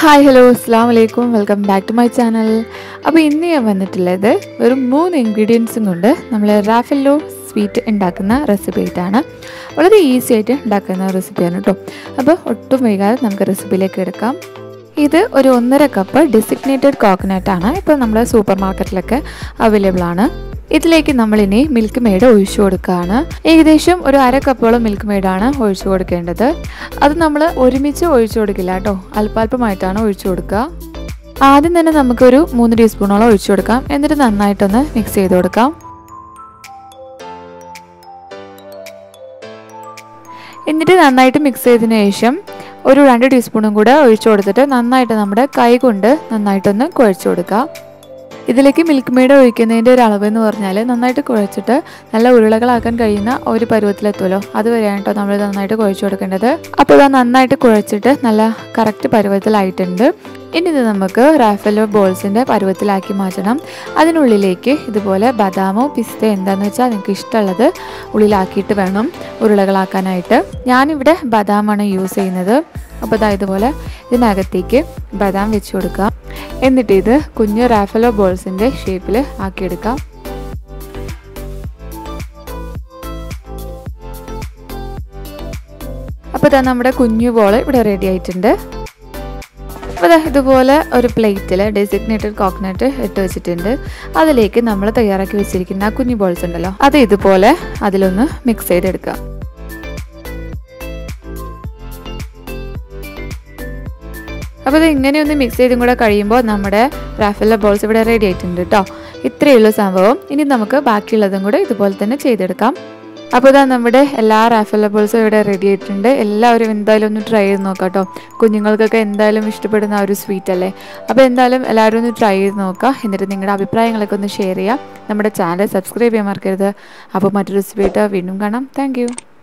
Hi hello അസ്സാം വലൈക്കും welcome back to my channel. അപ്പോൾ ഇന്ന് ഞാൻ വന്നിട്ടുള്ളത് വെറും 3 ഇൻഗ്രീഡിയൻസും കൊണ്ട് നമ്മൾ റാഫെല്ലോ സ്വീറ്റ് ഉണ്ടാക്കുന്ന റെസിപ്പി ആയിട്ടാണ്. വളരെ ഈസി ആയിട്ട് ഉണ്ടാക്കുന്ന റെസിപ്പിയാണ് കേട്ടോ. അപ്പോൾ ഒട്ടും വൈകാതെ നമുക്ക് റെസിപ്പിയിലേക്ക് എടുക്കാം. ഇത് ഒരു 1.5 കപ്പ് ഡെസിഗ്നേറ്റഡ് കോക്കനട്ട് ആണ്. ഇപ്പോൾ നമ്മൾ സൂപ്പർ മാർക്കറ്റിലൊക്കെ അവൈലബിൾ ആണ്. ഇതിലേക്ക് നമ്മളിനി മിൽക്ക് മെയ്ഡ് ഒഴിച്ചു കൊടുക്കുകയാണ്. ഏകദേശം ഒരു 1/2 കപ്പോളം മിൽക്ക് മെയ്ഡാണ് ഒഴിച്ചു കൊടുക്കേണ്ടത്. അത് നമ്മൾ ഒരുമിച്ച് ഒഴിച്ചു കൊടുക്കില്ല കേട്ടോ, അല്പാൽപമായിട്ടാണ് ഒഴിച്ചു കൊടുക്കുക. ആദ്യം തന്നെ നമുക്കൊരു 3 ടീസ്പൂണോളം ഒഴിച്ചു കൊടുക്കാം. എന്നിട്ട് നന്നായിട്ടൊന്ന് മിക്സ് ചെയ്ത് കൊടുക്കാം. എന്നിട്ട് നന്നായിട്ട് മിക്സ് ചെയ്തതിന് ശേഷം ഒരു 2 ടീസ്പൂണും കൂടെ ഒഴിച്ചു കൊടുത്തിട്ട് നന്നായിട്ട് നമ്മുടെ കൈ കൊണ്ട് നന്നായിട്ടൊന്ന് കുഴച്ചു കൊടുക്കാം. ഇതിലേക്ക് മിൽക്ക് മെയ്ഡ് ഒഴിക്കുന്നതിൻ്റെ ഒരു അളവ് എന്ന് പറഞ്ഞാൽ നന്നായിട്ട് കുഴച്ചിട്ട് നല്ല ഉരുളകളാക്കാൻ കഴിയുന്ന ഒരു പരുവത്തിലെത്തുമല്ലോ, അതുവരെയാണ് കേട്ടോ നമ്മൾ നന്നായിട്ട് കുഴച്ചു കൊടുക്കേണ്ടത്. അപ്പോൾ ഇത് നന്നായിട്ട് കുഴച്ചിട്ട് നല്ല കറക്റ്റ് പരുവത്തിലായിട്ടുണ്ട്. ഇനി ഇത് നമുക്ക് റാഫെല്ലോ ബോൾസിൻ്റെ പരുവത്തിലാക്കി മാറ്റണം. അതിനുള്ളിലേക്ക് ഇതുപോലെ ബദാമോ പിസ്തയോ എന്താണെന്ന് വെച്ചാൽ നിങ്ങൾക്ക് ഇഷ്ടമുള്ളത് ഉള്ളിലാക്കിയിട്ട് വേണം ഉരുളകളാക്കാനായിട്ട്. ഞാനിവിടെ ബദാമാണ് യൂസ് ചെയ്യുന്നത്. അപ്പോൾ ഇതുപോലെ ഇതിനകത്തേക്ക് ബദാം വെച്ച് കൊടുക്കാം. എന്നിട്ട് ഇത് കുഞ്ഞു റാഫെല്ലോ ബോൾസിൻ്റെ ഷേപ്പിൽ ആക്കിയെടുക്കാം. അപ്പോൾ നമ്മുടെ കുഞ്ഞു ബോൾ ഇവിടെ റെഡി ആയിട്ടുണ്ട്. അപ്പോൾ ഇതുപോലെ ഒരു പ്ലേറ്റിൽ ഡെസിഗ്നേറ്റഡ് കോക്കനട്ട് ഇട്ട് വെച്ചിട്ടുണ്ട്. അതിലേക്ക് നമ്മൾ തയ്യാറാക്കി വെച്ചിരിക്കുന്ന കുഞ്ഞു ബോൾസ് ഉണ്ടല്ലോ, അത് ഇതുപോലെ അതിലൊന്ന് മിക്സ് ചെയ്തെടുക്കാം. അപ്പോൾ ഇത് ഇങ്ങനെയൊന്ന് മിക്സ് ചെയ്തും കൂടെ കഴിയുമ്പോൾ നമ്മുടെ റാഫെല്ലോ ബോൾസ് ഇവിടെ റെഡി ആയിട്ടുണ്ട് കേട്ടോ. ഇത്രയേ ഉള്ളൂ സംഭവം. ഇനി നമുക്ക് ബാക്കിയുള്ളതും കൂടെ ഇതുപോലെ തന്നെ ചെയ്തെടുക്കാം. അപ്പോൾ നമ്മുടെ എല്ലാ റാഫെല്ലോ ബോൾസും ഇവിടെ റെഡി ആയിട്ടുണ്ട്. എല്ലാവരും എന്തായാലും ഒന്ന് ട്രൈ ചെയ്ത് നോക്കാം കേട്ടോ. കുഞ്ഞുങ്ങൾക്കൊക്കെ എന്തായാലും ഇഷ്ടപ്പെടുന്ന ഒരു സ്വീറ്റ് അല്ലേ. അപ്പോൾ എന്തായാലും എല്ലാവരും ഒന്ന് ട്രൈ ചെയ്ത് നോക്കാം. എന്നിട്ട് നിങ്ങളുടെ അഭിപ്രായങ്ങളൊക്കെ ഒന്ന് ഷെയർ ചെയ്യാം. നമ്മുടെ ചാനൽ സബ്സ്ക്രൈബ് ചെയ്യാൻ മറക്കരുത്. അപ്പോൾ മറ്റൊരു റെസിപ്പി ആയിട്ട് വീണ്ടും കാണാം. താങ്ക്